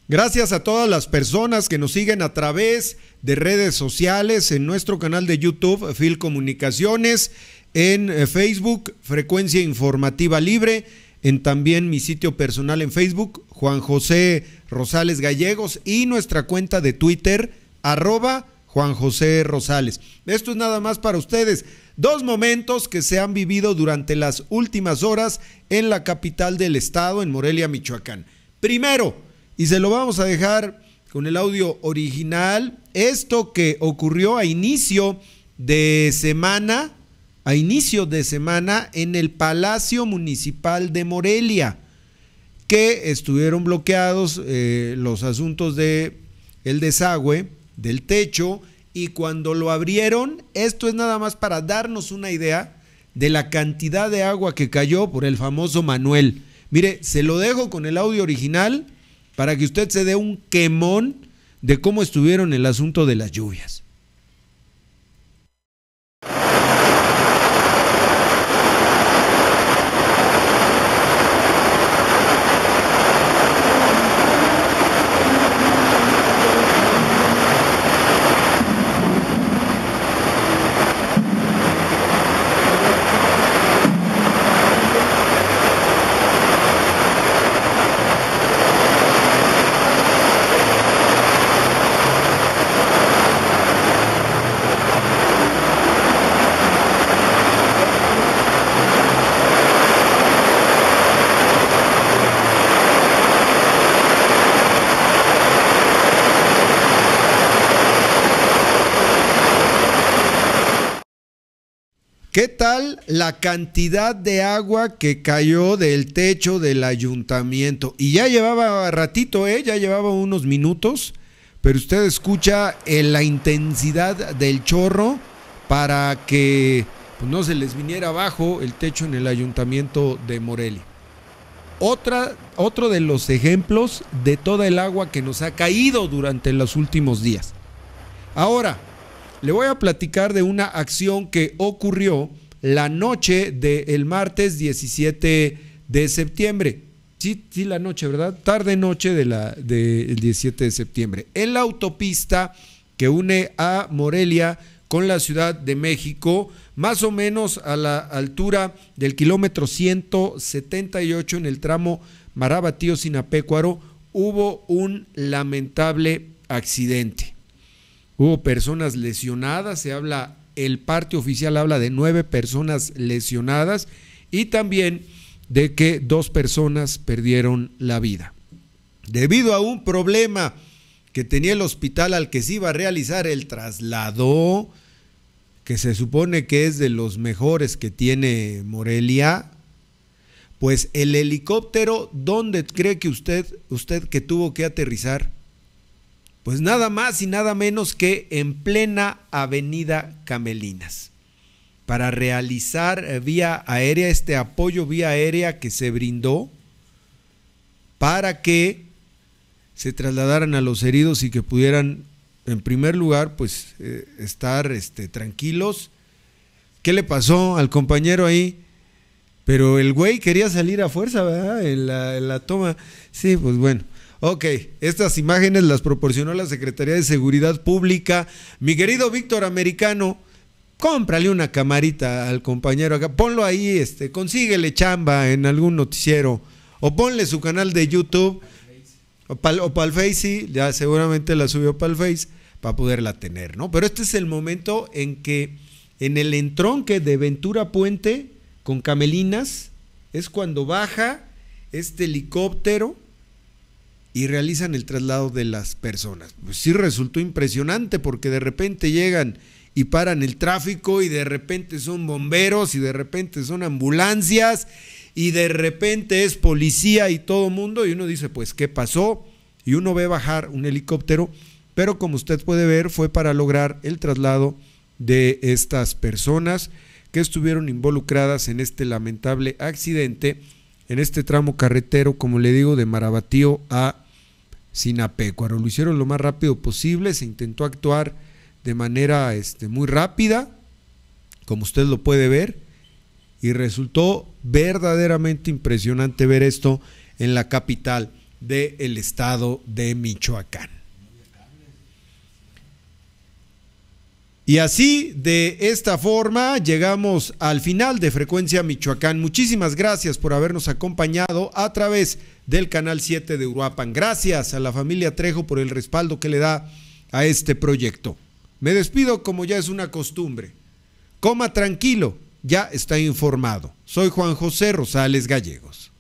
Gracias a todas las personas que nos siguen a través de redes sociales, en nuestro canal de YouTube, Fil Comunicaciones, en Facebook, Frecuencia Informativa Libre, en también mi sitio personal en Facebook, Juan José Rosales Gallegos, y nuestra cuenta de Twitter, @Juan José Rosales. Esto es nada más para ustedes. Dos momentos que se han vivido durante las últimas horas en la capital del estado, en Morelia, Michoacán. Primero, y se lo vamos a dejar con el audio original, esto que ocurrió a inicio de semana en el Palacio Municipal de Morelia, que estuvieron bloqueados los asuntos de el desagüe, del techo, y cuando lo abrieron, esto es nada más para darnos una idea de la cantidad de agua que cayó por el famoso Manuel. Mire, se lo dejo con el audio original para que usted se dé un quemón de cómo estuvieron el asunto de las lluvias. ¿Qué tal la cantidad de agua que cayó del techo del ayuntamiento? Y ya llevaba ratito, ya llevaba unos minutos, pero usted escucha la intensidad del chorro para que pues, no se les viniera abajo el techo en el ayuntamiento de Morelia. Otro de los ejemplos de toda el agua que nos ha caído durante los últimos días. Ahora, le voy a platicar de una acción que ocurrió la noche del martes 17 de septiembre. Sí, la noche, ¿verdad? Tarde-noche del 17 de septiembre. En la autopista que une a Morelia con la Ciudad de México, más o menos a la altura del kilómetro 178 en el tramo Marabatío-Sinapecuaro, hubo un lamentable accidente. Hubo personas lesionadas, el parte oficial habla de 9 personas lesionadas y también de que 2 personas perdieron la vida. Debido a un problema que tenía el hospital al que se iba a realizar el traslado, que se supone que es de los mejores que tiene Morelia, pues el helicóptero, ¿dónde cree que usted que tuvo que aterrizar? Pues nada más y nada menos que en plena avenida Camelinas, para realizar vía aérea, este apoyo vía aérea que se brindó para que se trasladaran a los heridos y que pudieran, en primer lugar, pues estar tranquilos. ¿Qué le pasó al compañero ahí? Pero el güey quería salir a fuerza, ¿verdad? En la toma. Sí, pues bueno. Ok, estas imágenes las proporcionó la Secretaría de Seguridad Pública. Mi querido Víctor Americano, cómprale una camarita al compañero acá, ponlo ahí, consíguele chamba en algún noticiero, o ponle su canal de YouTube, o para el Face, sí, ya seguramente la subió para el Face, para poderla tener, ¿no? Pero este es el momento en que en el entronque de Ventura Puente con Camelinas, es cuando baja este helicóptero y realizan el traslado de las personas. Pues sí resultó impresionante porque de repente llegan y paran el tráfico y de repente son bomberos y de repente son ambulancias y de repente es policía y todo mundo y uno dice pues ¿qué pasó? Y uno ve bajar un helicóptero, pero como usted puede ver fue para lograr el traslado de estas personas que estuvieron involucradas en este lamentable accidente en este tramo carretero, como le digo, de Marabatío a Sinapecuaro. Lo hicieron lo más rápido posible, se intentó actuar de manera muy rápida, como usted lo puede ver, y resultó verdaderamente impresionante ver esto en la capital. del estado de Michoacán. Y así, de esta forma, llegamos al final de Frecuencia Michoacán. Muchísimas gracias por habernos acompañado a través del Canal 7 de Uruapan. Gracias a la familia Trejo por el respaldo que le da a este proyecto. Me despido como ya es una costumbre. Coma tranquilo, ya está informado. Soy Juan José Rosales Gallegos.